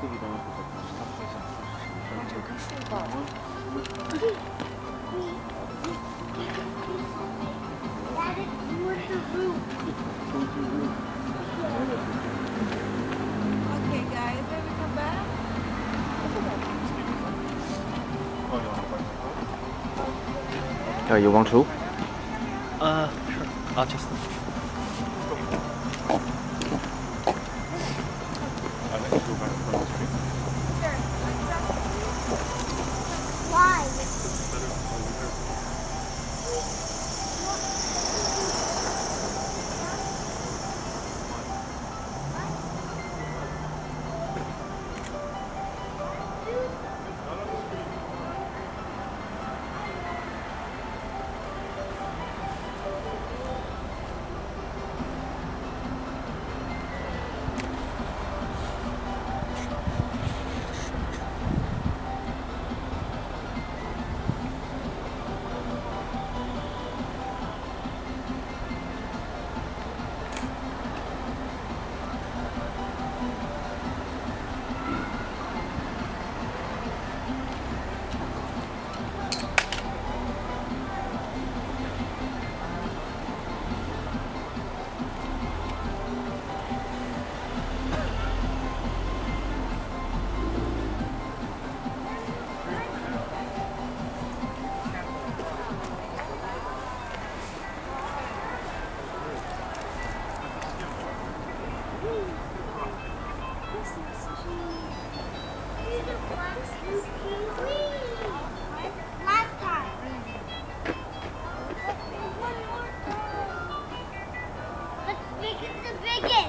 这棵树吧。Okay, guys, then we come back. You want to? Sure. I'll just. Why? Last time. One more time. Let's make it the biggest.